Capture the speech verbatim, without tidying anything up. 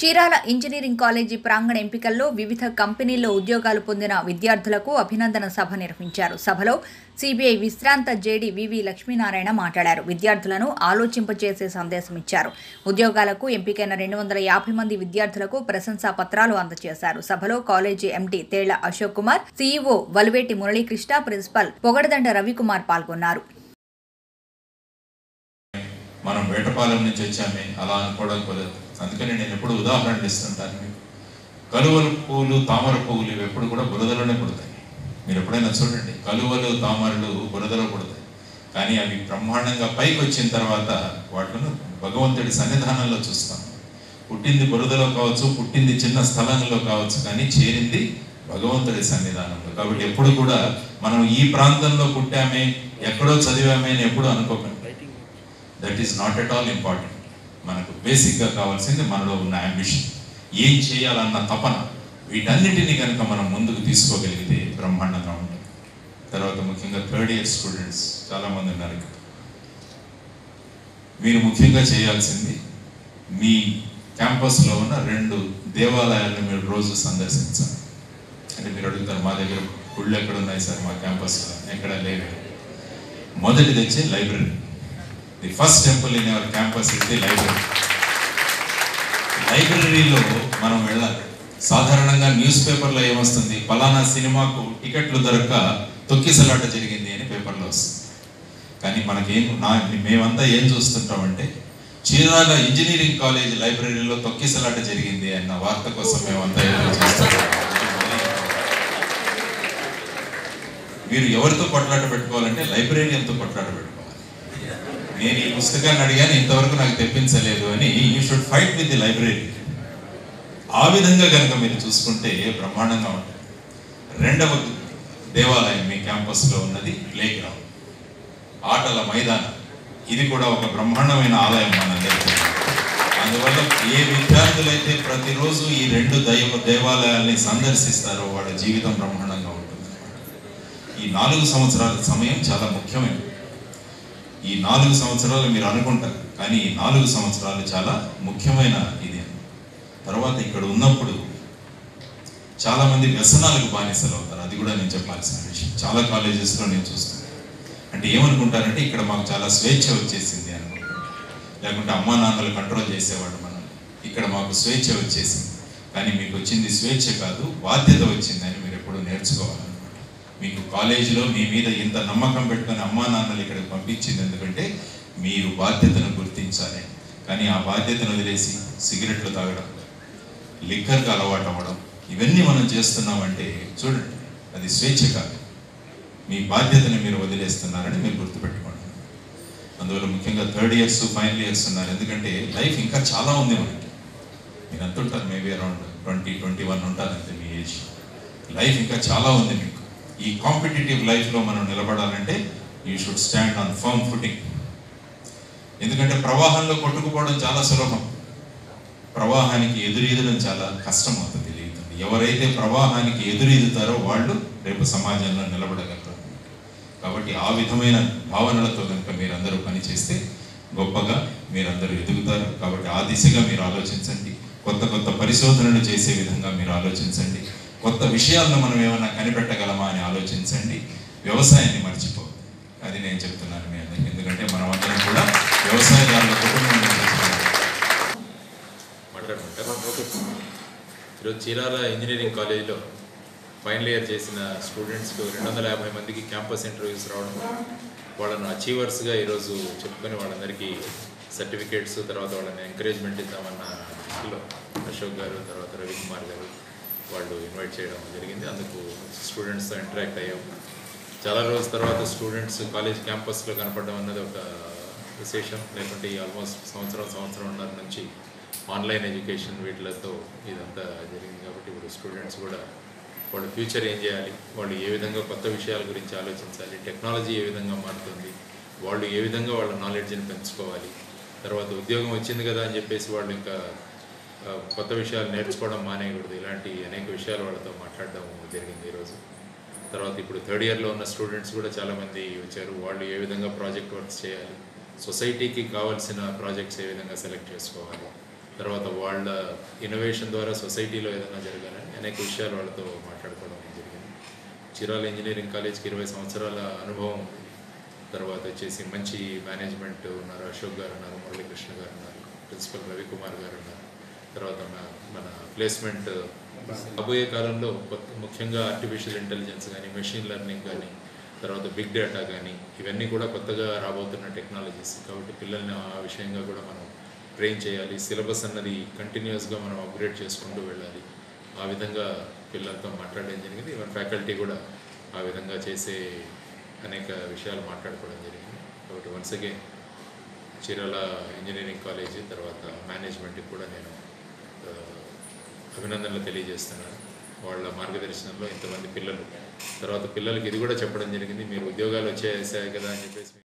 Chirala engineering college ప్రాంగణ ఎంపికల్లో వివిధ కంపెనీల్లో ఉద్యోగాలు పొందిన విద్యార్థులకు అభినందన సభ నిర్వహించారు. సభలో సిబిఐ విశ్రాంత జేడీ వివి లక్ష్మీనారాయణ మాట్లాడారు. విద్యార్థులను ఆలోచింపచేసే సందేశం ఇచ్చారు. ఉద్యోగాలకు ఎంపికైన రెండు వందల యాభై మంది విద్యార్థులకు ప్రశంసా పత్రాలు అందజేశారు. సభలో college MD Thella Ashok Kumar, CEO Valuveti Muralikrishna, principal Pogadadanda Ravikumar పాల్గొన్నారు. మనం వేటపాలెం నుంచి వచ్చామే అలా అనుకోవడం కుదరదు. అందుకని నేను ఎప్పుడు ఉదాహరణలు ఇస్తుంటాను. మీకు కలువల పువ్వులు, తామర పువ్వులు ఇవి ఎప్పుడు కూడా బురదలోనే పుడతాయి. మీరు ఎప్పుడైనా చూడండి, కలువలు తామరలు బురదలో పుడతాయి. కానీ అవి బ్రహ్మాండంగా పైకి వచ్చిన తర్వాత వాటిని భగవంతుడి సన్నిధానంలో చూస్తాం. పుట్టింది బురదలో కావచ్చు, పుట్టింది చిన్న స్థలంలో కావచ్చు, కానీ చేరింది భగవంతుడి సన్నిధానంలో. కాబట్టి ఎప్పుడు కూడా మనం ఈ ప్రాంతంలో పుట్టామే, ఎక్కడో చదివామే అని ఎప్పుడు అనుకోకండి. That is not at all important. మనకు బేసిక్గా కావాల్సింది మనలో ఉన్న అంబిషన్, ఏం చేయాలన్న తపన. వీటన్నిటినీ కనుక మనం ముందుకు తీసుకోగలిగితే బ్రహ్మాండంగా ఉంటుంది. తర్వాత ముఖ్యంగా థర్డ్ ఇయర్ స్టూడెంట్స్ చాలామంది ఉన్నారు. మీరు ముఖ్యంగా చేయాల్సింది మీ క్యాంపస్లో ఉన్న రెండు దేవాలయాలను మీరు రోజు సందర్శించాలి. అంటే మీరు అడుగుతారు, మా దగ్గర గుళ్ళు ఎక్కడ ఉన్నాయి సార్ మా క్యాంపస్లో? ఎక్కడ లేవు. మొదటిది వచ్చి library. The first temple in our campus is the library. లైబ్రరీలో మనం వెళ్ళాలి. సాధారణంగా న్యూస్ పేపర్లో ఏమొస్తుంది, పలానా సినిమాకు టికెట్లు దొరక్క తొక్కిసలాట జరిగింది అని పేపర్లో వస్తుంది. కానీ మనకేం నా మేమంతా ఏం చూస్తుంటామంటే, చీరాల ఇంజనీరింగ్ కాలేజ్ లైబ్రరీలో తొక్కిసలాట జరిగింది అన్న వార్త కోసం మేమంతా ఎదురు చూస్తుంటాం. మీరు ఎవరితో కొట్లాట పెట్టుకోవాలంటే లైబ్రరీయన్తో కొట్లాట పెట్టుకోవాలి. నేను ఈ పుస్తకాన్ని అడిగాను, ఇంతవరకు నాకు తెప్పించలేదు అని. You should fight with the library. ఆ విధంగా కనుక మీరు చూసుకుంటే బ్రహ్మాండంగా ఉంటుంది. రెండవ దేవాలయం మీ క్యాంపస్లో ఉన్నది ప్లే గ్రౌండ్, ఆటల మైదానం. ఇది కూడా ఒక బ్రహ్మాండమైన ఆలయం మనందరికీ. అందువల్ల ఏ విద్యార్థులైతే ప్రతిరోజు ఈ రెండు దైవ దేవాలయాల్ని సందర్శిస్తారో వాళ్ళ జీవితం బ్రహ్మాండంగా ఉంటుంది. ఈ నాలుగు సంవత్సరాల సమయం చాలా ముఖ్యమైనది. ఈ నాలుగు సంవత్సరాలు మీరు అనుకుంటారు, కానీ ఈ నాలుగు సంవత్సరాలు చాలా ముఖ్యమైన ఇది. తర్వాత ఇక్కడ ఉన్నప్పుడు చాలామంది వ్యసనాలకు బానిసలు అవుతారు. అది కూడా నేను చెప్పాల్సిన విషయం. చాలా కాలేజెస్లో నేను చూస్తాను. అంటే ఏమనుకుంటారంటే, ఇక్కడ మాకు చాలా స్వేచ్ఛ వచ్చేసింది అనుకుంటారు. లేకుంటే అమ్మా నాన్నలు కంట్రోల్ చేసేవాడు మనం, ఇక్కడ మాకు స్వేచ్ఛ వచ్చేసింది. కానీ మీకు వచ్చింది స్వేచ్ఛ కాదు, బాధ్యత వచ్చిందని మీరు ఎప్పుడు నేర్చుకోవాలన్నమాట. మీకు కాలేజీలో మీ మీద ఇంత నమ్మకం పెట్టుకొని అమ్మా నాన్నలు ఇక్కడికి పంపించింది ఎందుకంటే మీరు బాధ్యతను గుర్తించాలి. కానీ ఆ బాధ్యతను వదిలేసి సిగరెట్లు తాగడం, లిక్కర్కి అలవాటు అవ్వడం, ఇవన్నీ మనం చేస్తున్నామంటే చూడండి, అది స్వేచ్ఛ కాదు. మీ బాధ్యతను మీరు వదిలేస్తున్నారని మీరు గుర్తుపెట్టుకోండి. అందువల్ల ముఖ్యంగా థర్డ్ ఇయర్స్ ఫైనల్ ఇయర్స్ ఉన్నారు. ఎందుకంటే లైఫ్ ఇంకా చాలా ఉంది మనకి. మీరు ఎంత ఉంటారు? Maybe around twenty twenty one ఉంటారంతే మీ ఏజ్. లైఫ్ ఇంకా చాలా ఉంది మీకు. ఈ కాంపిటేటివ్ లైఫ్లో మనం నిలబడాలంటే you should stand on firm footing. ఎందుకంటే ప్రవాహంలో కొట్టుకుపోవడం చాలా సులభం, ప్రవాహానికి ఎదురీదడం చాలా కష్టం అవుతుంది. తెలియదు. ఎవరైతే ప్రవాహానికి ఎదురీదుతారో వాళ్ళు రేపు సమాజంలో నిలబడగలరు. కాబట్టి ఆ విధమైన భావనలతో కనుక మీరందరూ పనిచేస్తే గొప్పగా మీరందరూ ఎదుగుతారు. కాబట్టి ఆ దిశగా మీరు ఆలోచించండి. కొత్త కొత్త పరిశోధనలు చేసే విధంగా మీరు ఆలోచించండి. కొత్త విషయాలను మనం ఏమైనా కనిపెట్టగలమా అని ఆలోచించండి. వ్యవసాయాన్ని మర్చిపోదు. అది నేను చెప్తున్నాను మీ అందరికీ. ఎందుకంటే మనం అందరం కూడా వ్యవసాయదారుల కుటుంబం మాట్లాడుకుంటారు. ఈరోజు చీరాల ఇంజనీరింగ్ కాలేజీలో ఫైనల్ ఇయర్ చేసిన స్టూడెంట్స్కు రెండు వందల యాభై మందికి క్యాంపస్ ఇంటర్వ్యూస్ రావడం, వాళ్ళను అచీవర్స్గా ఈరోజు చెప్పుకొని వాళ్ళందరికీ సర్టిఫికేట్స్, తర్వాత వాళ్ళని ఎంకరేజ్మెంట్ ఇద్దామన్న దృష్టిలో అశోక్ గారు, తర్వాత రవికుమార్ గారు వాళ్ళు ఇన్వైట్ చేయడం జరిగింది. అందుకు స్టూడెంట్స్తో ఇంటరాక్ట్ అయ్యాం. చాలా రోజుల తర్వాత స్టూడెంట్స్ కాలేజ్ క్యాంపస్లో కనపడడం అన్నది ఒక విశేషం. లేకుంటే ఈ ఆల్మోస్ట్ సంవత్సరం సంవత్సరంన్నర నుంచి ఆన్లైన్ ఎడ్యుకేషన్ వీటిలతో ఇదంతా జరిగింది. కాబట్టి ఇప్పుడు స్టూడెంట్స్ కూడా వాళ్ళ ఫ్యూచర్ ఏం చేయాలి, వాళ్ళు ఏ విధంగా కొత్త విషయాల గురించి ఆలోచించాలి, టెక్నాలజీ ఏ విధంగా మారుతుంది, వాళ్ళు ఏ విధంగా వాళ్ళ నాలెడ్జ్ని పెంచుకోవాలి, తర్వాత ఉద్యోగం వచ్చింది కదా అని చెప్పేసి వాళ్ళు ఇంకా కొత్త విషయాలు నేర్చుకోవడం మానేయకూడదు. ఇలాంటి అనేక విషయాలు వాళ్ళతో మాట్లాడడం జరిగింది ఈరోజు. తర్వాత ఇప్పుడు థర్డ్ ఇయర్లో ఉన్న స్టూడెంట్స్ కూడా చాలామంది వచ్చారు. వాళ్ళు ఏ విధంగా ప్రాజెక్ట్ వర్క్స్ చేయాలి, సొసైటీకి కావాల్సిన ప్రాజెక్ట్స్ ఏ విధంగా సెలెక్ట్ చేసుకోవాలి, తర్వాత వాళ్ళ ఇన్నోవేషన్ ద్వారా సొసైటీలో ఏదైనా జరగాలని అనేక విషయాలు వాళ్ళతో మాట్లాడుకోవడం జరిగింది. చీరాల ఇంజనీరింగ్ కాలేజ్కి ఇరవై సంవత్సరాల అనుభవం ఉంది. తర్వాత వచ్చేసి మంచి మేనేజ్మెంట్ ఉన్నారు, అశోక్ గారు ఉన్నారు, మురళీకృష్ణ గారు ఉన్నారు, ప్రిన్సిపల్ రవికుమార్ గారు ఉన్నారు. తర్వాత మన ప్లేస్మెంట్ రాబోయే కాలంలో కొత్త ముఖ్యంగా ఆర్టిఫిషియల్ ఇంటెలిజెన్స్ కానీ, మెషిన్ లెర్నింగ్ కానీ, తర్వాత బిగ్ డేటా కానీ, ఇవన్నీ కూడా కొత్తగా రాబోతున్న టెక్నాలజీస్. కాబట్టి పిల్లల్ని ఆ విషయంగా కూడా మనం ట్రైన్ చేయాలి. సిలబస్ అన్నది కంటిన్యూస్గా మనం అప్గ్రేడ్ చేసుకుంటూ వెళ్ళాలి. ఆ విధంగా పిల్లలతో మాట్లాడడం జరిగింది. ఈవెన్ ఫ్యాకల్టీ కూడా ఆ విధంగా చేసే అనేక విషయాలు మాట్లాడుకోవడం జరిగింది. కాబట్టి once again Chirala engineering college తర్వాత మేనేజ్మెంట్కి కూడా నేను అభినందనలు తెలియజేస్తున్నాను. వాళ్ళ మార్గదర్శనంలో ఇంతమంది పిల్లలు, తర్వాత పిల్లలకి ఇది కూడా చెప్పడం జరిగింది, మీరు ఉద్యోగాలు వచ్చేసాయి కదా అని చెప్పేసి